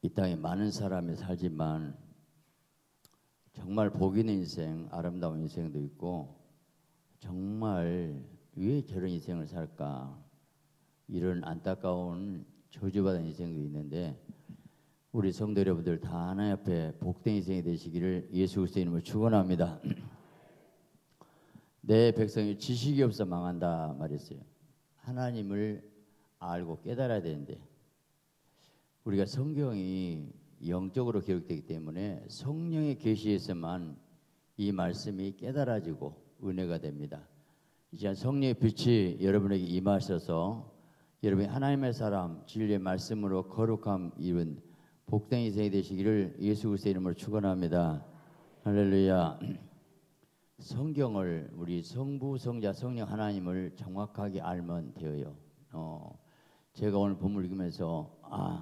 이 땅에 많은 사람이 살지만 정말 복 있는 인생, 아름다운 인생도 있고 정말 왜 저런 인생을 살까 이런 안타까운 저주받은 인생도 있는데 우리 성도 여러분들 다 하나님 앞에 복된 인생이 되시기를 예수 그리스도의 이름으로 축원합니다. 내 백성이 지식이 없어 망한다 말했어요. 하나님을 알고 깨달아야 되는데 우리가 성경이 영적으로 기록되기 때문에 성령의 계시에서만 이 말씀이 깨달아지고 은혜가 됩니다. 이제 성령의 빛이 여러분에게 임하셔서 여러분이 하나님의 사람, 진리의 말씀으로 거룩함 입은 복된 인생이 되시기를 예수 그리스도의 이름으로 축원합니다. 할렐루야. 성경을 우리 성부, 성자, 성령 하나님을 정확하게 알면 되어요. 제가 오늘 본문 읽으면서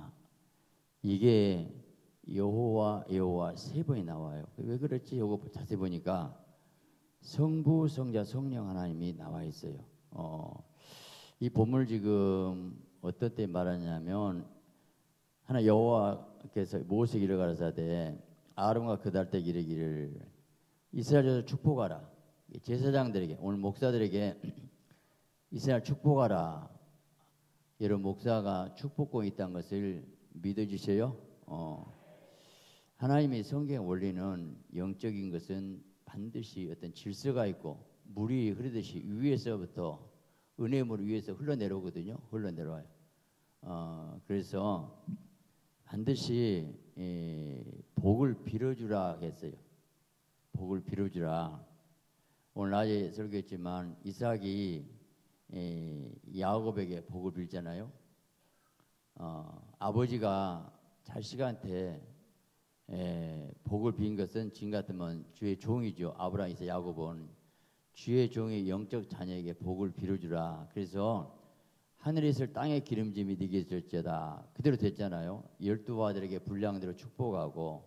이게 여호와 세 번이 나와요. 왜 그렇지? 이거 자세히 보니까 성부, 성자, 성령 하나님이 나와 있어요. 이 본문을 지금 어떤 때 말하냐면 하나 여호와께서 모세에게 가라사대 아론과 그 딸에게 이르기를 이스라엘에서 축복하라. 제사장들에게 오늘 목사들에게 이스라엘 축복하라. 여러분 목사가 축복권이 있다는 것을 믿어주세요. 하나님의 성경의 원리는 영적인 것은 반드시 어떤 질서가 있고 물이 흐르듯이 위에서부터 은혜의 물 위에서 흘러내려오거든요. 흘러내려와요. 그래서 반드시 복을 빌어주라 했어요. 복을 빌어주라. 오늘 낮에 설교했지만 이삭이 야곱에게 복을 빌잖아요. 아버지가 자식한테 복을 빈 것은 지금 같으면 주의 종이죠. 아브라함, 이삭, 야곱은 주의 종의 영적 자녀에게 복을 빌어주라. 그래서 하늘에 있을 땅의 기름짐이 네게 있을지어다. 그대로 됐잖아요. 12 아들에게 분량대로 축복하고.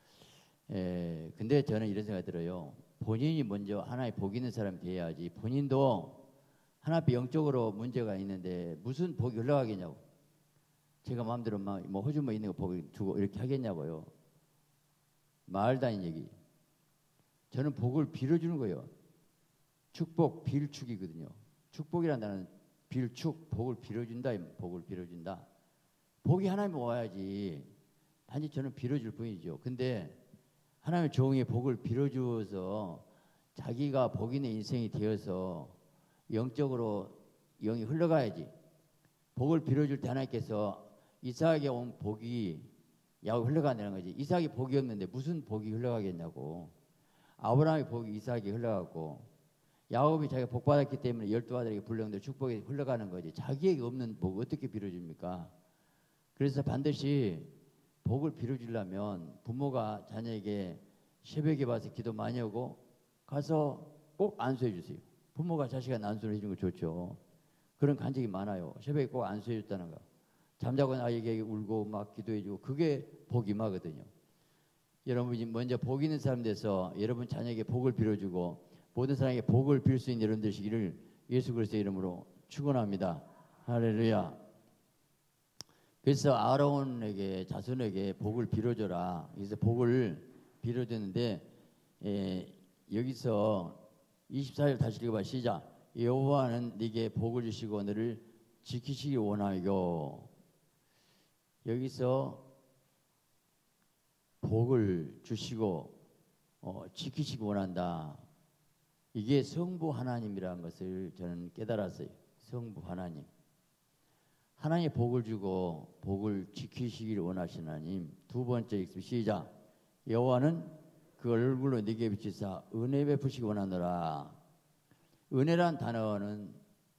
근데 저는 이런 생각이 들어요. 본인이 먼저 하나의 복 있는 사람이 돼야지. 본인도 하나 앞에 영적으로 문제가 있는데 무슨 복이 흘러가겠냐고. 제가 마음대로 뭐 호주머니 있는 거 복을 주고 이렇게 하겠냐고요. 말도 아닌 얘기. 저는 복을 빌어주는 거예요. 축복, 빌축이거든요. 축복이라는 단어는 빌축, 복을 빌어준다. 복을 빌어준다. 복이 하나님이 와야지. 단지 저는 빌어줄 뿐이죠. 근데 하나님의 종이 복을 빌어주어서 자기가 복 있는 인생이 되어서 영적으로 영이 흘러가야지. 복을 빌어줄 때 하나님께서 이삭에게 온 복이 야곱 흘러간다는 거지. 이삭이 복이 없는데 무슨 복이 흘러가겠냐고. 아브라함의 복이 이삭에게 흘러가고 야곱이 자기가 복 받았기 때문에 12 아들에게 불량대로 축복이 흘러가는 거지. 자기에게 없는 복 어떻게 빌어줍니까? 그래서 반드시 복을 빌어주려면 부모가 자녀에게 새벽에 와서 기도 많이 하고 가서 꼭 안수해 주세요. 부모가 자식한테 안수를 해주는 거 좋죠. 그런 간증이 많아요. 새벽에 꼭 안수해 줬다는 거. 잠자고 아이에게 울고 막 기도해 주고 그게 복 임하거든요. 여러분이 먼저 복 있는 사람 돼서 여러분 자녀에게 복을 빌어주고 모든 사람에게 복을 빌 수 있는 여러분 되시기를 예수 그리스도의 이름으로 축원합니다. 할렐루야. 그래서 아론에게 자손에게 복을 빌어줘라. 그래서 복을 빌어줬는데 여기서 24절 다시 읽어봐. 시작. 여호와는 네게 복을 주시고 너를 지키시기 원하요. 여기서 복을 주시고 지키시기 원한다. 이게 성부 하나님이라는 것을 저는 깨달았어요. 성부 하나님. 하나님의 복을 주고 복을 지키시기를 원하시는 하나님. 두 번째 읽습니다. 시작. 여호와는 그 얼굴로 네게 비치사 은혜 베푸시기 원하노라. 은혜란 단어는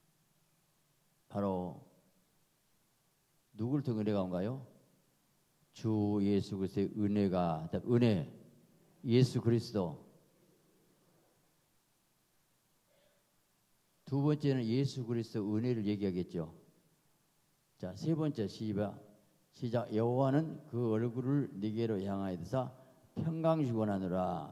바로 누구를 통해 은혜가 온가요? 주 예수 그리스도의 은혜가 은혜 예수 그리스도. 두 번째는 예수 그리스도 은혜를 얘기하겠죠. 자, 세 번째 시작. 여호와는 그 얼굴을 네게로 향하여서 평강 주시 원하노라.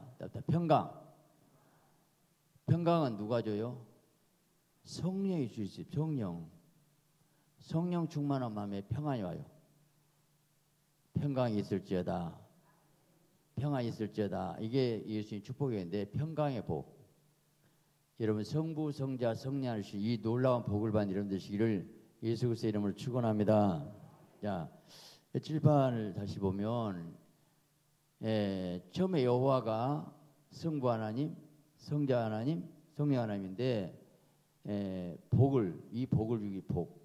평강은 누가 줘요? 성령이 주시지. 성령 충만한 마음에 평안이 와요. 평강이 있을지어다. 평안이 있을지어다. 이게 예수님 축복인데 평강의 복. 여러분 성부, 성자, 성령을 주신 이 놀라운 복을 받는 여러분 되시기를 예수 그리스도의 이름으로 축원합니다. 자, 7판을 다시 보면 처음에 여호와가 성부 하나님, 성자 하나님, 성령 하나님인데 이 복을 주기 복.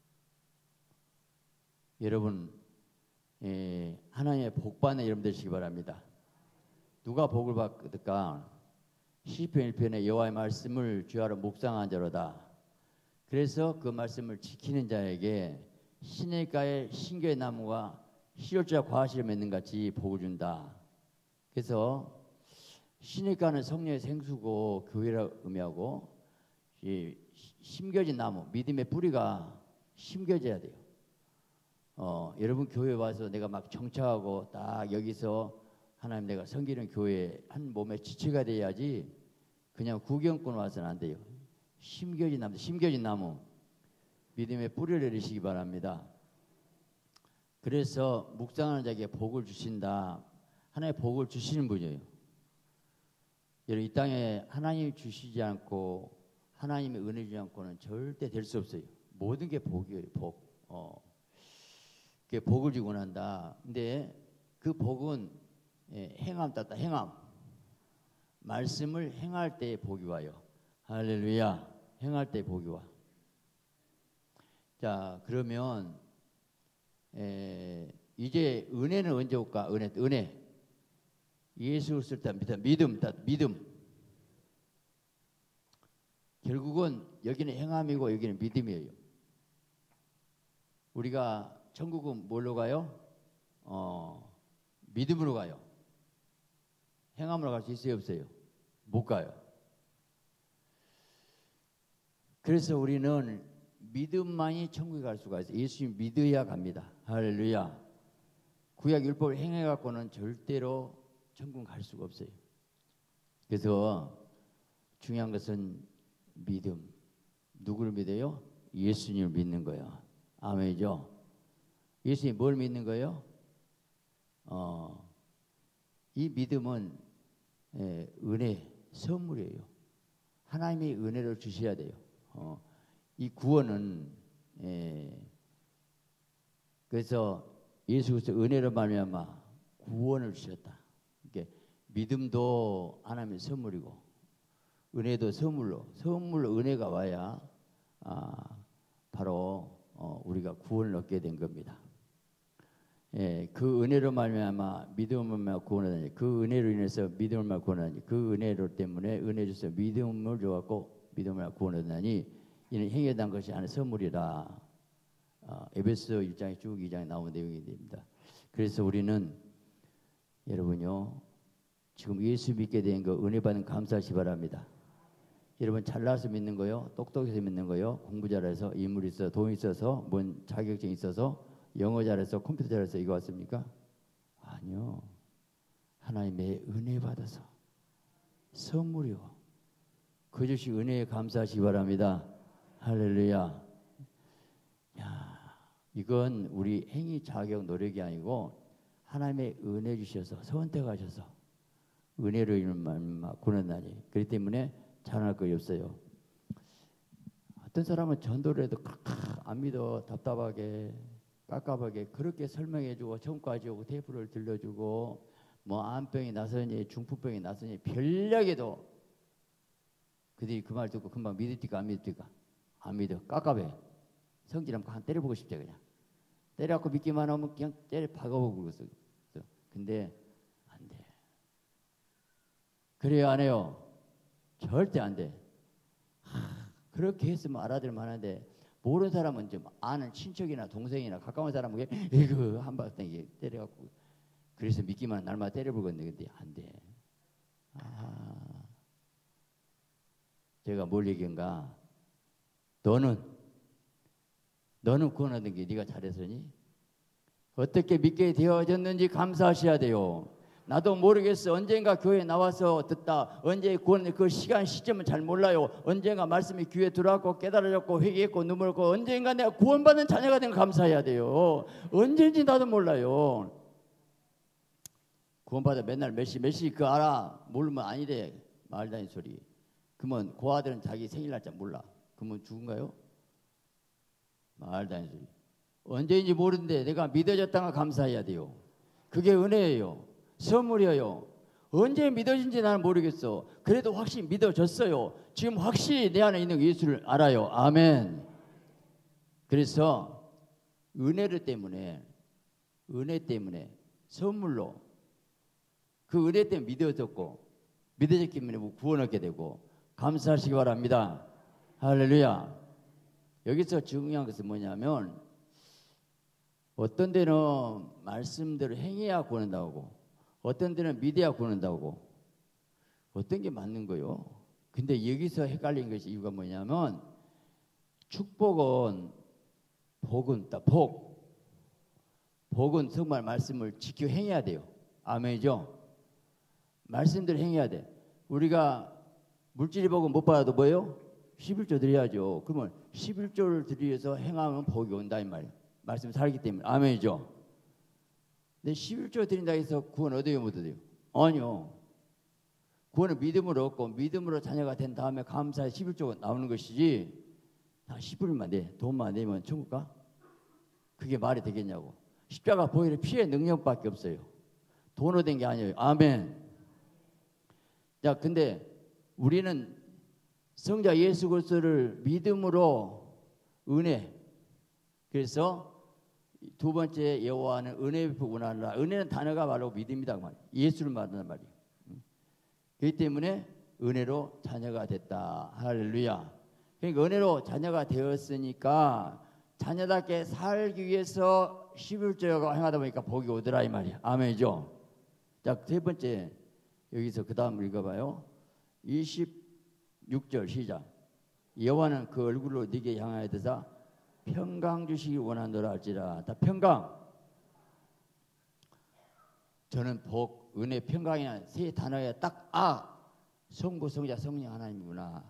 여러분 하나님의 복 받는 여러분 되시기 바랍니다. 누가 복을 받을까? 시편 1편에 여호와의 말씀을 주야로 묵상한 자로다. 그래서 그 말씀을 지키는 자에게 시냇가의 신교의 나무가 시절자 과실을 맺는 같이 복을 준다. 그래서 시냇가는 성령의 생수고 교회라 의미하고 이 심겨진 나무, 믿음의 뿌리가 심겨져야 돼요. 여러분 교회 와서 내가 막 정착하고 딱 여기서 하나님 내가 섬기는 교회 한 몸에 지체가 돼야지 그냥 구경꾼 와서는 안 돼요. 심겨진 나무 믿음의 뿌리를 내리시기 바랍니다. 그래서 묵상하는 자에게 복을 주신다. 하나님의 복을 주시는 분이에요. 여러분 이 땅에 하나님이 주시지 않고 하나님의 은혜 주지 않고는 절대 될 수 없어요. 모든 게 복이에요. 복. 그게 복을 주고 난다. 근데 그 복은 행함 따다. 행함. 말씀을 행할 때에 복이 와요. 할렐루야. 행할 때 복이 와. 자, 그러면 이제 은혜는 언제 올까? 은혜. 예수 쓸 때 믿음. 결국은 여기는 행함이고 여기는 믿음이에요. 우리가 천국은 뭘로 가요? 믿음으로 가요. 행함으로 갈 수 있어요, 없어요? 못 가요. 그래서 우리는 믿음만이 천국에 갈 수가 있어요. 예수님 믿어야 갑니다. 할렐루야. 구약 율법을 행해 갖고는 절대로 천국 갈 수가 없어요. 그래서 중요한 것은 믿음. 누구를 믿어요? 예수님을 믿는 거예요. 아멘이죠. 예수님 뭘 믿는 거예요? 이 믿음은 은혜, 선물이에요. 하나님이 은혜를 주셔야 돼요. 이 구원은 그래서 예수 그리스도 은혜로 말미암아 구원을 주셨다. 이게 믿음도 하나님의 선물이고 은혜도 선물로 은혜가 와야 바로 우리가 구원을 얻게 된 겁니다. 그 은혜로 말미암아 믿음을 말미암아 구원을 얻으니 그 은혜로 인해서 믿음을 말미암아 구원을 얻으니 그 은혜로 때문에 은혜 주셔서 믿음을 줘갖고 믿음을 말미암아 구원을 얻으니 이는 행위에 대한 것이 아닌 선물이라. 에베소 1장에 쭉 2장에 나오는 내용이 됩니다. 그래서 우리는 여러분요 지금 예수 믿게 된 거 은혜 받은 감사하시 바랍니다. 여러분 잘나서 믿는 거요, 똑똑해서 믿는 거요, 공부 잘해서 인물 있어, 돈 있어서, 뭔 자격증 있어서, 영어 잘해서, 컴퓨터 잘해서 이거 왔습니까? 아니요. 하나님의 은혜 받아서 선물이요. 그 주신 은혜에 감사하시기 바랍니다. 할렐루야. 야, 이건 우리 행위, 자격, 노력이 아니고 하나님의 은혜 주셔서 선택하셔서 은혜로 인한 구원하니. 그렇기 때문에 자랑할 것이 없어요. 어떤 사람은 전도를 해도 안 믿어. 답답하게 깝깝하게 그렇게 설명해주고 청구까지 오고 테이프를 들려주고 뭐 암병이 나서니 중풍병이 나서니 별약에도 그들이 그 말 듣고 금방 믿을까 안 믿을까? 안 믿어. 깝깝해. 성질하면 한 때려보고 싶대. 그냥 때려갖고 믿기만 하면 그냥 때려 박아보고 그랬어. 근데 안 돼. 그래요 안 해요? 절대 안 돼. 그렇게 했으면 알아들을 만한데 모르는 사람은 좀 아는 친척이나 동생이나 가까운 사람에게 이거 한 바탕에 때려갖고 그래서 믿기만 하면 날마다 때려보겠네. 근데 안 돼. 제가 뭘 얘기한가? 너는 구원 얻은 게 네가 잘해서니? 어떻게 믿게 되어졌는지 감사하셔야 돼요. 나도 모르겠어. 언젠가 교회에 나와서 듣다. 언제 구원 그 시간 시점은 잘 몰라요. 언젠가 말씀이 귀에 들어왔고 깨달아졌고 회개했고 눈물 흘고 언젠가 내가 구원받은 자녀가 된 거 감사해야 돼요. 언제인지 나도 몰라요. 구원받아 맨날 몇시 그거 알아? 모르면 아니래. 말다니 소리. 그러면 그 아들은 자기 생일 날짜 몰라. 그러면 죽은가요? 말다니 소리. 언제인지 모르는데 내가 믿어졌다가 감사해야 돼요. 그게 은혜예요. 선물이에요. 언제 믿어진지 나는 모르겠어. 그래도 확실히 믿어졌어요. 지금 확실히 내 안에 있는 예수를 알아요. 아멘. 그래서 은혜 때문에 선물로 그 은혜 때문에 믿어졌고 믿어졌기 때문에 구원 얻게 되고 감사하시기 바랍니다. 할렐루야. 여기서 중요한 것은 뭐냐면 어떤 데는 말씀대로 행해야 구원한다고 어떤 데는 믿어야 구원한다고 어떤 게 맞는 거요? 근데 여기서 헷갈린 것이 이유가 뭐냐면 축복은 복은 정말 말씀을 지켜 행해야 돼요. 아멘이죠? 말씀대로 행해야 돼. 우리가 물질의 복은 못 받아도 뭐예요? 11조 드려야죠. 그러면 11조를 드리면서 행하면 복이 온다 이 말이에요. 말씀 살기 때문에. 아멘이죠? 근데 11조 드린다 해서 구원 얻어요 못 얻어요? 아니요. 구원은 믿음으로 얻고 믿음으로 자녀가 된 다음에 감사의 11조가 나오는 것이지 다 10불만 내 돈만 내면 천국 가? 그게 말이 되겠냐고. 십자가 보혈의 피의 능력밖에 없어요. 돈으로 된 게 아니에요. 아멘. 자, 근데 우리는 성자 예수 그리스도를 믿음으로 은혜. 그래서 두 번째 여호와는 은혜 베푸고 원하노라. 은혜는 단어가 바로 믿음이다 그 말이에요. 예수를 말하는 말이에요. 그렇기 때문에 은혜로 자녀가 됐다. 할렐루야. 그러니까 은혜로 자녀가 되었으니까 자녀답게 살기 위해서 11조가 행하다 보니까 복이 오더라 이 말이야. 아멘이죠. 자, 세 번째 여기서 그 다음 읽어봐요. 26절 시작. 여호와는 그 얼굴로 네게 향하여 드사 평강 주시기 원하노라 할지라. 다 평강. 저는 복, 은혜, 평강이라는 세 단어에 딱 성부, 성자, 성령 하나님이구나.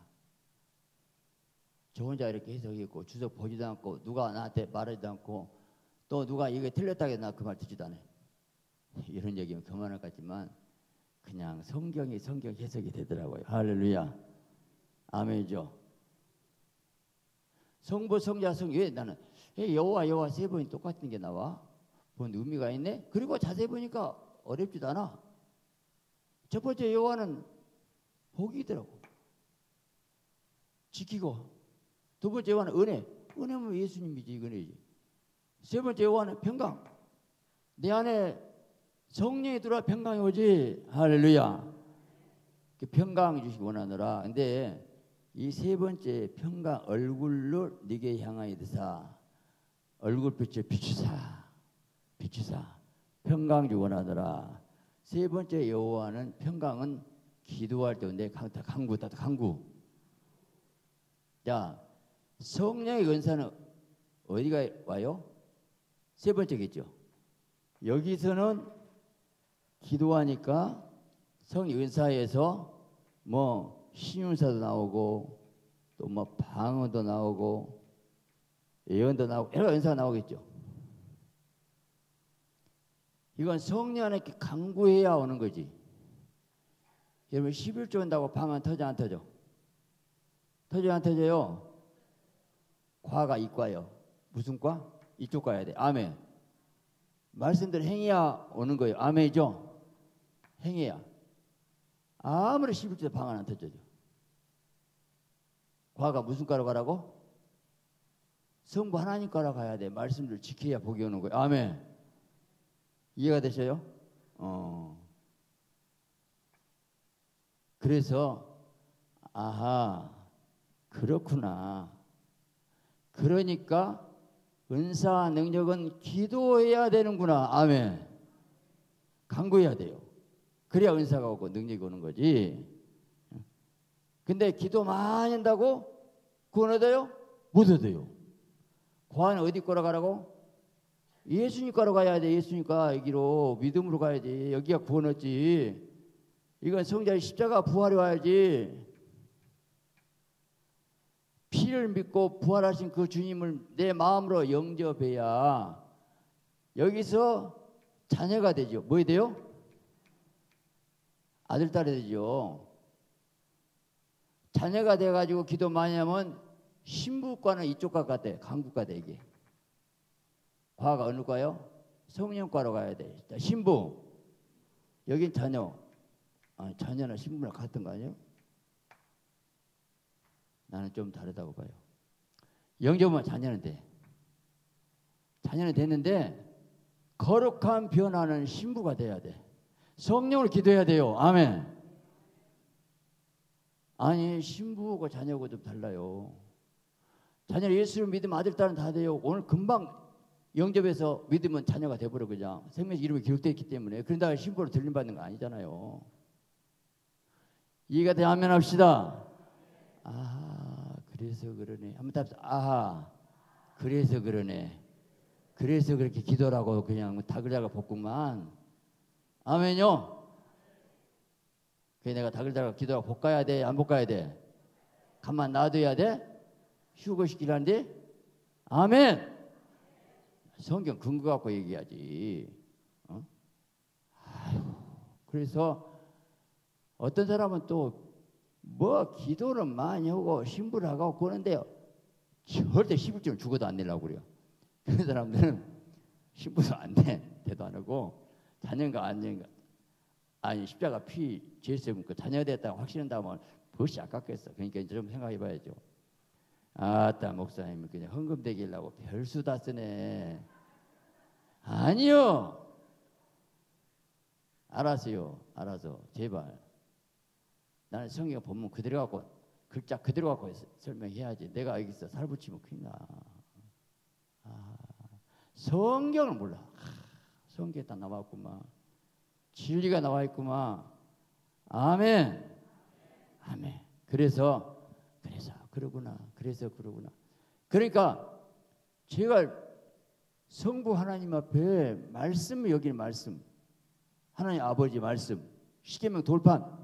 저 혼자 이렇게 해석했고 주석 보지도 않고 누가 나한테 말하지도 않고 또 누가 이게 틀렸다고 해도 나 그 말 듣지도 않아요. 이런 얘기면 그만할 것 같지만 그냥 성경 해석이 되더라고요. 할렐루야. 아멘이죠. 성부, 성자, 성령. 왜 나는 여호와 세 번이 똑같은 게 나와? 본 의미가 있네. 그리고 자세히 보니까 어렵지도 않아. 첫 번째 여호와는 복이더라고. 지키고. 두 번째 여호와는 은혜. 은혜면 예수님이지. 은혜지. 세 번째 여호와는 평강. 내 안에 성령이 들어와 평강이 오지. 할렐루야. 평강 주시기 원하노라. 근데 이 세 번째 평강 얼굴로 네게 향하여 드사 얼굴빛을 비추사 평강 주기 원하노라. 세 번째 여호와는 평강은 기도할 때인데 강구. 자, 성령의 은사는 어디가 와요? 세 번째겠죠. 여기서는 기도하니까 성령 은사에서 뭐 신윤사도 나오고 또 뭐 방언도 나오고 예언도 나오고 여러 은사가 나오겠죠. 이건 성령 안에 이렇게 강구해야 오는 거지. 여러분 11조 온다고 방언 터져 안 터져? 터져 안 터져요? 과가 이과요. 무슨 과? 이쪽 가야 돼. 아멘. 말씀대로 행해야 오는 거예요. 아멘이죠? 행해야. 아무리 11조 방언 안 터져요. 과가 무슨 과로 가라고? 성부 하나님 과로 가야 돼. 말씀을 지켜야 복이 오는 거예요. 아멘. 이해가 되셔요? 그래서 그렇구나. 그러니까 은사 능력은 기도해야 되는구나. 아멘. 간구해야 돼요. 그래야 은사가 오고 능력이 오는 거지. 근데 기도 많이 한다고 구원 얻어요? 못 얻어요. 구원은 어디 거로 가라고? 예수님 거로 가야 돼. 예수님 거 여기로 믿음으로 가야지. 여기가 구원 얻지. 이건 성자의 십자가 부활이 와야지. 피를 믿고 부활하신 그 주님을 내 마음으로 영접해야 여기서 자녀가 되죠. 뭐 돼요? 아들 딸이 되죠. 자녀가 돼가지고 기도 많이 하면 신부과는 이쪽과 같대. 강국과 되게. 과가 어느 과요? 성령과로 가야 돼. 신부. 여긴 자녀. 아니, 자녀나 신부나 같은 거 아니에요? 나는 좀 다르다고 봐요. 영접은 자녀는 돼. 자녀는 됐는데 거룩한 변화는 신부가 돼야 돼. 성령을 기도해야 돼요. 아멘. 아니 신부고 자녀고 좀 달라요. 자녀를 예수를 믿으면 아들 딸은 다 돼요. 오늘 금방 영접해서 믿으면 자녀가 돼버려. 그냥 생명의 이름이 기록되어 있기 때문에. 그런다 신부로 들림받는 거 아니잖아요. 이해가 돼? 아멘 합시다. 아 그래서 그러네. 한번 답사. 아하 그래서 그러네. 그래서 그렇게 기도라고 그냥 다글다글 볶구만. 아멘요. 그래 내가 다글다글 기도하고 볶아야 돼? 안 볶아야 돼? 가만 놔둬야 돼? 휴거시키라는데? 아멘. 성경 근거 갖고 얘기하지. 어? 아이고, 그래서 어떤 사람은 또 뭐 기도는 많이 하고 신부를 하고 그러는데요. 절대 11조는 죽어도 안 내려고 그래요. 그런 사람들은 신부도 안 돼. 대도 안 하고 자녀가 안 되는가. 아니 십자가 피 죄수 묻고 자녀가 됐다고 확신한다면 벌써 아깝겠어. 그러니까 이제 좀 생각해 봐야죠. 아따 목사님은 그냥 헌금대기려고 별수 다 쓰네. 아니요. 알았어요. 알아서 제발. 나는 성경 본문 그대로 갖고 글자 그대로 갖고 설명해야지. 내가 여기서 살붙이면 큰일 나. 아, 성경을 몰라. 성경에 다 나와 있구만. 진리가 나와 있구만. 아멘. 아멘. 그래서 그러구나. 그래서 그러구나. 그러니까 제가 성부 하나님 앞에 말씀을 여기는 말씀. 하나님 아버지 말씀. 십계명 돌판.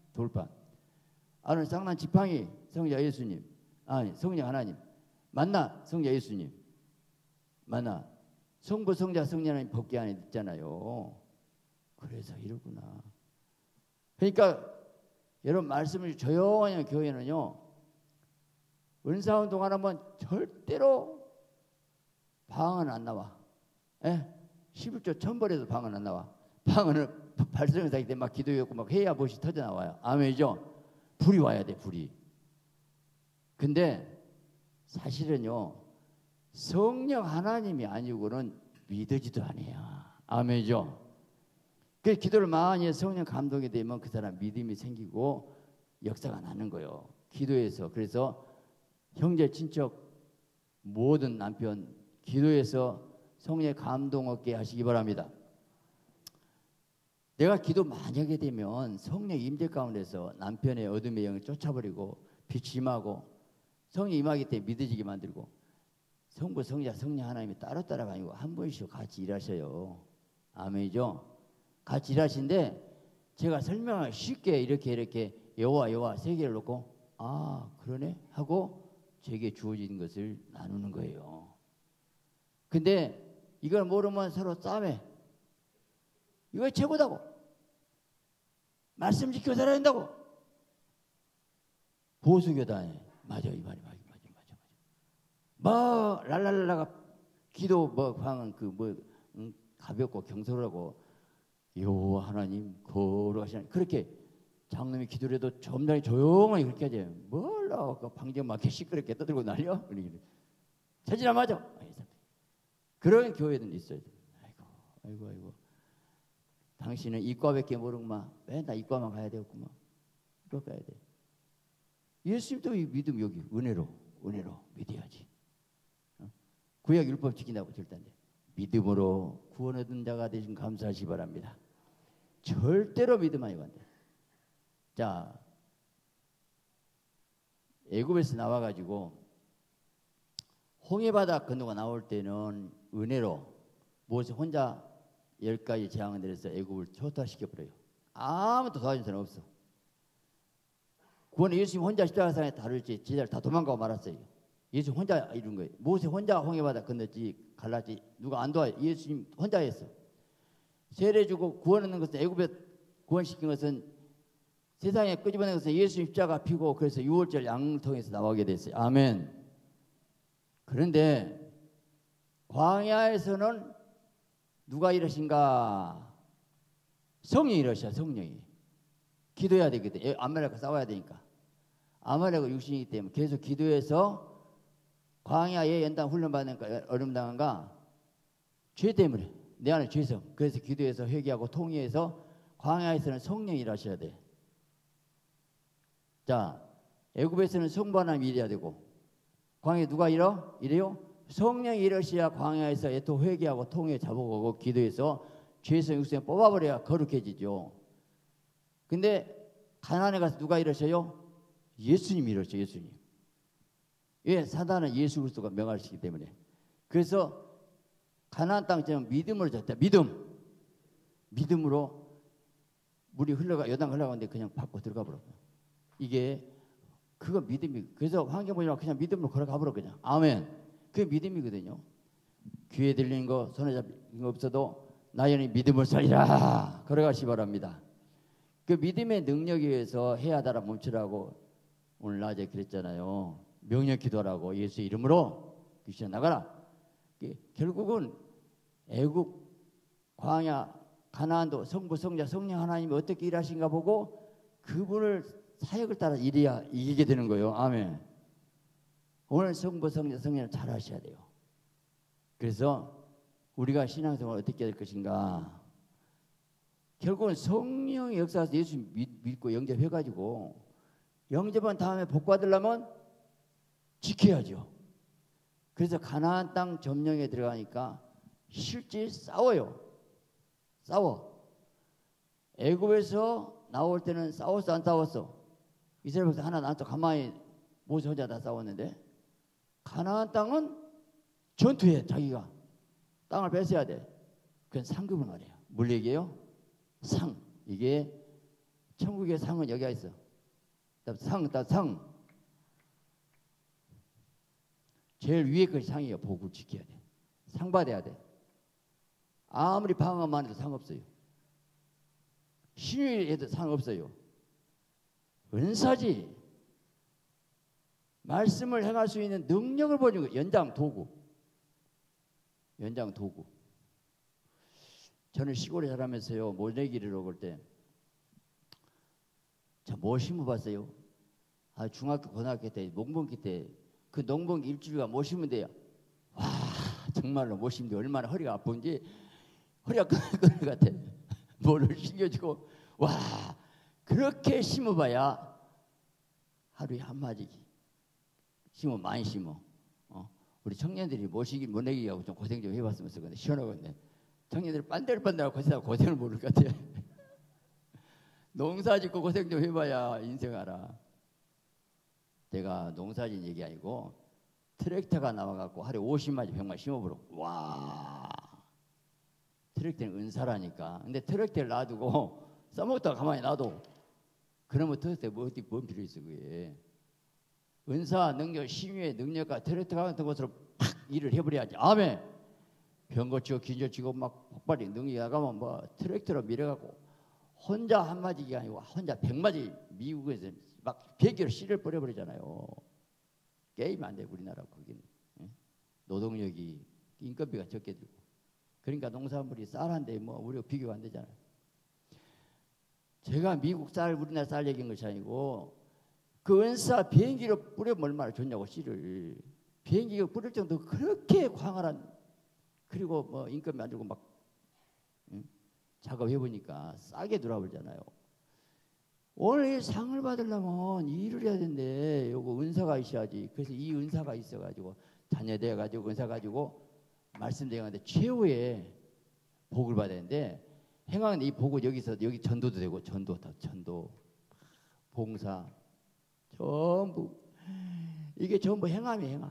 아는 쌍난 지팡이 성자 예수님. 아니 성령 하나님. 만나 성자 예수님. 만나 성부 성자 성령 하나님 법궤 안에 있잖아요. 그래서 이러구나. 그러니까 여러분 말씀을 조용히 하는 교회는요. 은사운동 하면 절대로 방언 안 나와. 11조 천벌에도 방언 안 나와. 방언은 발성사기 때문에 막 기도했고 막 해야 무엇이 터져 나와요. 아멘이죠. 불이 와야 돼. 불이. 근데 사실은요. 성령 하나님이 아니고는 믿어지도 않아요. 아멘이죠. 그 기도를 많이 해서 성령 감동이 되면 그 사람 믿음이 생기고 역사가 나는 거예요. 기도해서. 그래서 형제 친척 모든 남편 기도해서 성령의 감동 얻게 하시기 바랍니다. 내가 기도 많이 하게 되면 성령 임재 가운데서 남편의 어둠의 영을 쫓아버리고 빛이 임하고 성령 임하기 때문에 믿어지게 만들고 성부 성자 성령 하나님이 따로따로가 아니고 한 분씩 같이 일하셔요. 아멘이죠. 같이 일하시는데 제가 설명을 쉽게 이렇게 여호와 세 개를 놓고 아 그러네 하고 제게 주어진 것을 나누는 거예요. 근데 이걸 모르면 서로 싸움해. 이거 최고다고. 말씀 지키고 살아야 된다고. 보수교단에 맞아 이 말이 맞아. 뭐 랄랄라가 기도 뭐 방은 가볍고 경솔하고 여호와 하나님 거룩하시나 그렇게 장로님이 기도를 해도 점잖이 조용하게 그렇게 하지. 뭘로 방정 막 시끄럽게 떠들고 난리야. 체질 안 맞아. 그런 교회들도 있어요. 아이고. 당신은 이과밖에 모르구만. 맨날 이과만 가야 되겠구만. 이과 가야 돼. 예수님도 이 믿음 여기 은혜로 믿어야지. 구약 율법 지킨다고 절대 안 돼. 믿음으로 구원 얻은 자가 되신 감사하시 바랍니다. 절대로 믿음 아니고 안 돼. 자, 애굽에서 나와가지고 홍해바다 건너가 나올 때는 은혜로 모세 혼자 10가지 재앙을 내려서 애굽을 초토화시켜버려요. 아무도 도와준 사람 없어. 구원은 예수님 혼자 십자가상에 다룰지 제자를 다 도망가고 말았어요. 예수 혼자 이룬 거예요. 모세 혼자 홍해바다 건넜지 갈랐지 누가 안 도와요. 예수님 혼자 했어. 세례 주고 구원하는 것은 애굽에 구원시킨 것은 세상에 끄집어낸 것은 예수 십자가 피고 그래서 유월절 양통에서 나오게 됐어요. 아멘. 그런데 광야에서는 누가 이러신가? 성령이 이러셔. 성령이. 기도해야 되거든. 아말렉과 싸워야 되니까. 아말렉은 육신이기 때문에 계속 기도해서 광야에 연단 훈련받으니까 어림당한가? 죄 때문에. 내 안에 죄성. 그래서 기도해서 회개하고 통회해서 광야에서는 성령이 일하셔야 돼. 자, 애굽에서는 성부 하나님이 일해야 되고 광야에 누가 이래요? 성령이 일하셔야 광야에서 애토 회개하고 통회 잡아오고 기도해서 죄성 육성 뽑아버려야 거룩해지죠. 근데 가나안에 가서 누가 일하셔요? 예수님이 일하셔요. 예수님. 왜? 사단은 예수 그리스도가 명하시기 때문에. 그래서 가나안 땅처럼 믿음으로 졌다. 믿음으로 물이 요단 흘러가는데 그냥 밟고 들어가 버려. 이게 그거 믿음이. 그래서 환경 보지만 그냥 믿음으로 걸어가 버려 그냥. 아멘. 그게 믿음이거든요. 귀에 들리는 거 손에 잡힌 거 없어도 나연히 믿음을 살리라 걸어가시 바랍니다. 그 믿음의 능력에 의해서 해야 하다라 멈추라고 오늘 낮에 그랬잖아요. 명령 기도하라고. 예수 이름으로 귀신 나가라. 결국은 애국 광야 가나안도 성부 성자 성령 하나님이 어떻게 일하신가 보고 그분을 사역을 따라 일해야 이기게 되는 거예요. 아멘. 오늘 성부 성자 성령을 잘 하셔야 돼요. 그래서 우리가 신앙생활을 어떻게 할 것인가? 결국은 성령의 역사에서 예수 믿고 영접해가지고 영접한 다음에 복 받으려면 지켜야죠. 그래서 가나안 땅 점령에 들어가니까 실제 싸워요. 싸워. 애굽에서 나올 때는 싸웠어 안 싸웠어? 이스라엘 백성 하나 나왔어. 가만히 모세 혼자 다 싸웠는데 가나안 땅은 전투해. 자기가 땅을 뺏어야 돼. 그건 상급을 말해요. 뭘 얘기해요? 상. 이게 천국의 상은 여기가 있어. 상. 제일 위에 것이 상이에요. 복을 지켜야 돼. 상 받아야 돼. 아무리 방어만 해도 상 없어요. 신유해도 상 없어요. 은사지. 말씀을 행할 수 있는 능력을 보여주는 거예요. 연장 도구. 저는 시골에 자라면서요. 모내기를 먹을 때 저 뭐 심어봤어요? 중학교 고등학교 때 농번기 때 그 농번기 일주일간 뭐 심으면 돼요? 와 정말로 뭐 심는 게 얼마나 허리가 아픈지 허리가 끊을 것 같아. 뭐를 심겨주고 와 그렇게 심어봐야 하루에 한 마디 심어. 많이 심어. 우리 청년들이 모내기하고 좀 고생 좀 해봤으면 좋겠는데 시원하겠네. 청년들이 빤들빤들하고 고생을 모를 것 같아. 농사 짓고 고생 좀 해봐야 인생 알아. 제가 농사진 얘기 아니고 트랙터가 나와갖고 하루에 50마리 100마리 심어보러. 와 트랙터는 은사라니까. 근데 트랙터를 놔두고 써먹다가 가만히 놔둬. 그러면 트랙터에 뭔 필요 있어 그게. 은사 능력 심유의 능력과 트랙터 같은 것으로 팍 일을 해버려야지. 아멘. 병거 치고 긴절 치고 막 폭발이 능력이 나가면 뭐 트랙터로 밀어갖고 혼자 한 마디가 아니고 혼자 100마디 미국에서 막 100개로 씨를 뿌려버리잖아요. 게임 안 돼 우리나라 거기는. 노동력이 인건비가 적게 들고. 그러니까 농산물이 쌀한데 뭐 우리가 비교가 안 되잖아요. 제가 미국 쌀 우리나라 쌀 얘기한 것이 아니고 그 은사 비행기로 뿌려면 얼마나 좋냐고 씨를. 비행기가 뿌릴 정도 그렇게 광활한. 그리고 뭐 인건비 안 주고 막 작업해보니까 싸게 들어와버리잖아요. 오늘 상을 받으려면 일을 해야 되는데 요거 은사가 있어야지. 그래서 이 은사가 있어가지고 자녀되어가지고 은사 가지고 말씀드리는데 최후의 복을 받아야 되는데 행하는데 이 복은 여기서 여기 전도도 되고 전도 봉사 전부 이게 전부 행함이 행함.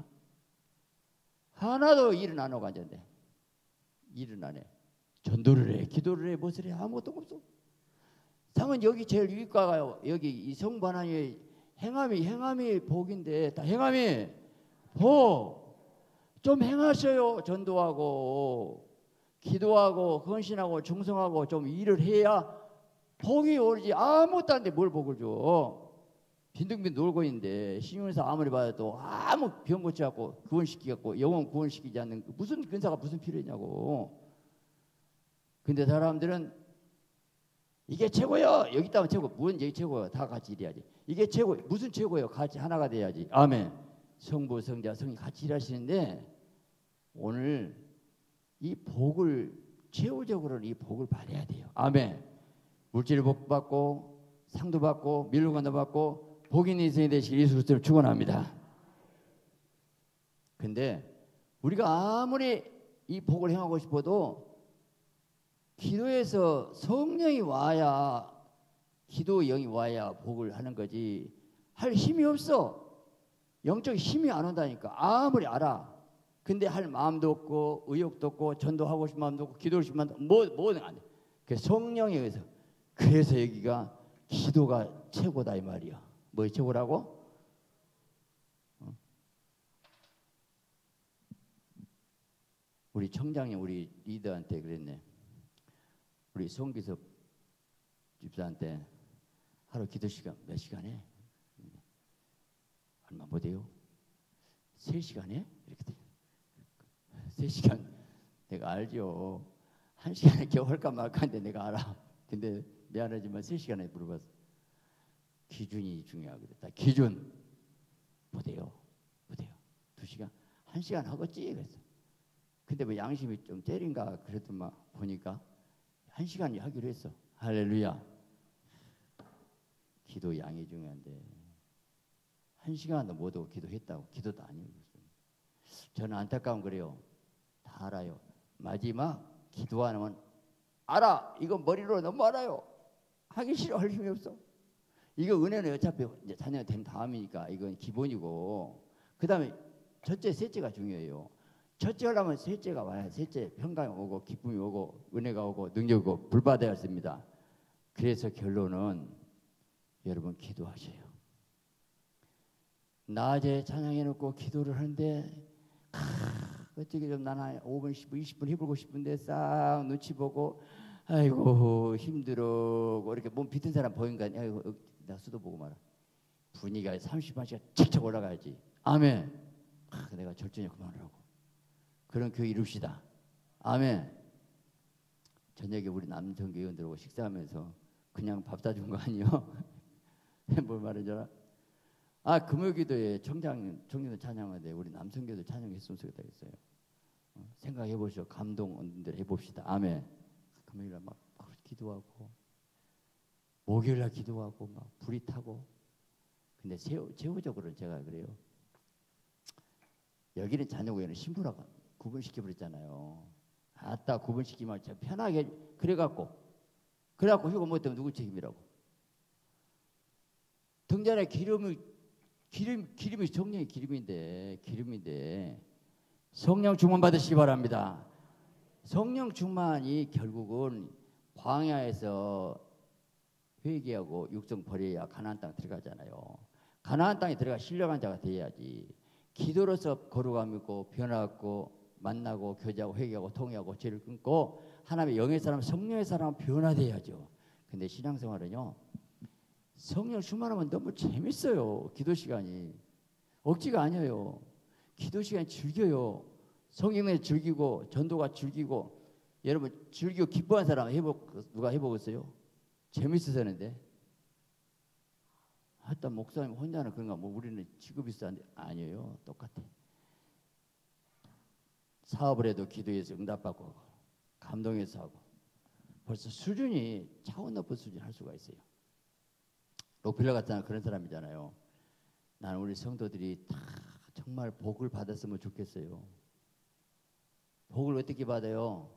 하나도 일은 안 하고 앉았네. 일은 안 해. 전도를 해, 기도를 해, 무엇을 해, 아무것도 없어. 상은 여기 제일 위가요. 여기 이 성부 하나님의 행함이 복인데 다 행함이 복. 좀 행하셔요. 전도하고 기도하고 헌신하고 충성하고 좀 일을 해야 복이 오르지 아무것도 안 돼. 뭘 복을 줘? 빈둥빈 놀고 있는데 신용에서 아무리 받아도 아무 병 고치 갖고 구원시키갖고 영혼 구원시키지 않는 무슨 근사가 무슨 필요했냐고. 근데 사람들은 이게 최고요. 여기 있다면 최고. 무슨 얘기 최고요. 다 같이 일해야지. 이게 최고. 무슨 최고요. 같이 하나가 돼야지. 아멘. 성부, 성자, 성이 같이 일하시는데 오늘 이 복을 최후적으로는 이 복을 받아야 돼요. 아멘. 물질 복 받고 상도 받고 밀로관도 받고 복 있는 인생이 되시길 예수 그리스도를 축원합니다. 근데 우리가 아무리 이 복을 행하고 싶어도 기도에서 성령이 와야 기도 영이 와야 복을 하는 거지 할 힘이 없어. 영적 힘이 안 온다니까. 아무리 알아. 근데 할 마음도 없고 의욕도 없고 전도하고 싶은 마음도 없고 기도하고 싶은 마음도 뭐든 안 돼. 그 성령에 의해서. 그래서 여기가 기도가 최고다 이 말이야. 뭐 최고라고? 우리 청장님 우리 리더한테 그랬네. 우리 송기섭 집사한테 하루 기도 시간 몇 시간에? 얼마 못해요? 3시간에? 이렇게 돼. 3시간 내가 알죠. 1시간에 겨우 할까 말까인데 내가 알아. 근데 미안하지만 3시간에 물어봤어. 기준이 중요하거든. 다 기준 못해요. 2시간? 1시간 하겠지 그랬어. 근데 뭐 양심이 좀 때린가 그래도 막 보니까 1시간 하기로 했어. 할렐루야. 기도 양이 중요한데 1시간도 못하고 기도했다고. 기도도 아니고. 저는 안타까운 그래요. 다 알아요. 마지막 기도하면 알아. 이거 머리로 너무 알아요. 하기 싫어. 할 힘이 없어. 이거 은혜는 어차피 이제 자녀가 된 다음이니까 이건 기본이고 그 다음에 첫째 셋째가 중요해요. 첫째 하려면 셋째가 와야 셋째 평강이 오고 기쁨이 오고 은혜가 오고 능력이 오고 불받아야 했습니다. 그래서 결론은 여러분 기도하셔요. 낮에 찬양해놓고 기도를 하는데 어떻게 좀 나는 5분 10분 20분 해보고 싶은데 싹 눈치 보고 아이고 힘들어 이렇게 몸 비튼 사람 보인가. 아이고 나 수도 보고 말아. 분위기가 30분씩 칙칙 올라가야지. 아멘. 내가 절전히 그만하라고. 그런 교회 이룹시다. 아멘. 저녁에 우리 남성교회원들하고 식사하면서 그냥 밥 사준 거 아니요? 뭘 말하는 줄 알아? 금요기도에 청년들 찬양하는데 우리 남성교회도 찬양했으면 좋겠다 했어요. 생각해 보시오. 감동들 해봅시다. 아멘. 금요일날 막 기도하고 목요일날 기도하고 막 불이 타고. 근데 제후적으로는 제가 그래요. 여기는 자녀교회는 신부라고 구분시켜버렸잖아요. 아따 구분시키면 편하게 그래갖고 휴가 못하면 누구 책임이라고. 등잔에 기름이 성령의 기름인데 성령 충만 받으시기 바랍니다. 성령 충만이 결국은 광야에서 회개하고 육성 버려야 가나안 땅 들어가잖아요. 가나안 땅에 들어가 신령한 자가 돼야지. 기도로서 거룩함이 있고 변화하고 만나고 교제하고 회개하고 통회하고 죄를 끊고 하나님의 영의 사람 성령의 사람은 변화돼야죠. 근데 신앙생활은요 성령 충만하면 너무 재밌어요. 기도 시간이 억지가 아니에요. 기도 시간이 즐겨요. 성령에 즐기고 전도가 즐기고. 여러분 즐기고 기뻐한 사람 누가 해보겠어요? 재밌어서 하는데. 하여튼 목사님 혼자는 그런가. 뭐 우리는 직업이 있었는데 아니에요. 똑같아. 사업을 해도 기도해서 응답받고 감동해서 하고. 벌써 수준이 차원 높은 수준 할 수가 있어요. 록필러 같은 그런 사람이잖아요. 나는 우리 성도들이 다 정말 복을 받았으면 좋겠어요. 복을 어떻게 받아요?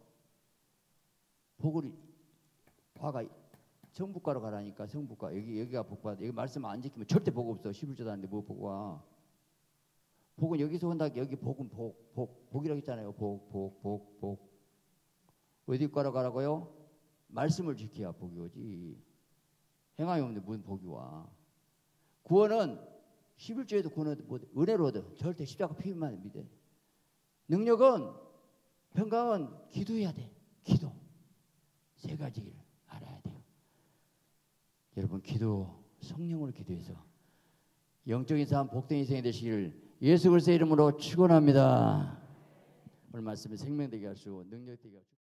복을 과가 성북가로 가라니까. 성북가 여기가 복 받아. 여기 말씀 안 지키면 절대 복 없어. 11조도 하는데 뭐 복 와. 복은 여기서 온다. 여기 복은 복이라고 했잖아요. 복. 어디 가러 가라고요? 말씀을 지켜야 복이 오지. 행함이 없는데 무슨 복이 와. 구원은 11조에도 구원은 은혜로 얻어. 절대 십자가 피만 믿어. 능력은 평강은 기도해야 돼. 기도. 세 가지를 알아야 돼요. 여러분 성령으로 기도해서 영적인 삶 복된 인생이 되시기를 예수 그리스도의 이름으로 축원합니다. 오늘 말씀이 생명되게 하시고 능력되게 하시고